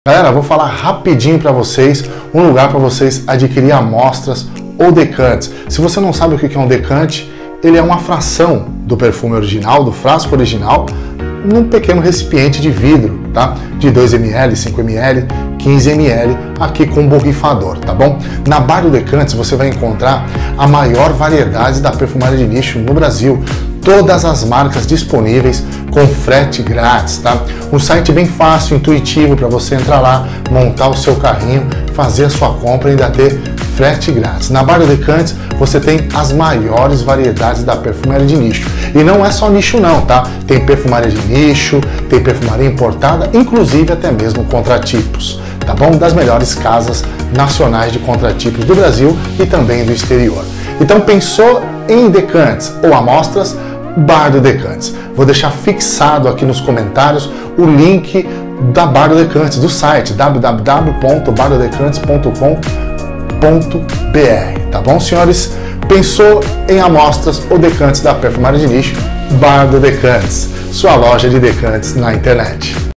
Galera, vou falar rapidinho para vocês um lugar para vocês adquirir amostras ou decantes. Se você não sabe o que é um decante, ele é uma fração do perfume original, do frasco original, num pequeno recipiente de vidro, tá? De 2 ml, 5 ml, 15 ml, aqui com borrifador, tá bom? Na Bar do Decantes você vai encontrar a maior variedade da perfumaria de nicho no Brasil. Todas as marcas disponíveis com frete grátis, tá? Um site bem fácil, intuitivo para você entrar lá, montar o seu carrinho, fazer a sua compra e ainda ter frete grátis. Na Bar do Decantes você tem as maiores variedades da perfumaria de nicho. E não é só nicho não, tá? Tem perfumaria de nicho, tem perfumaria importada, inclusive até mesmo contratipos, tá bom? Das melhores casas nacionais de contratipos do Brasil e também do exterior. Então pensou em decantes ou amostras? Bar do Decantes. Vou deixar fixado aqui nos comentários o link da Bar do Decantes, do site www.bardodecantes.com.br, tá bom, senhores? Pensou em amostras ou decantes da perfumaria de nicho? Bar do Decantes, sua loja de decantes na internet.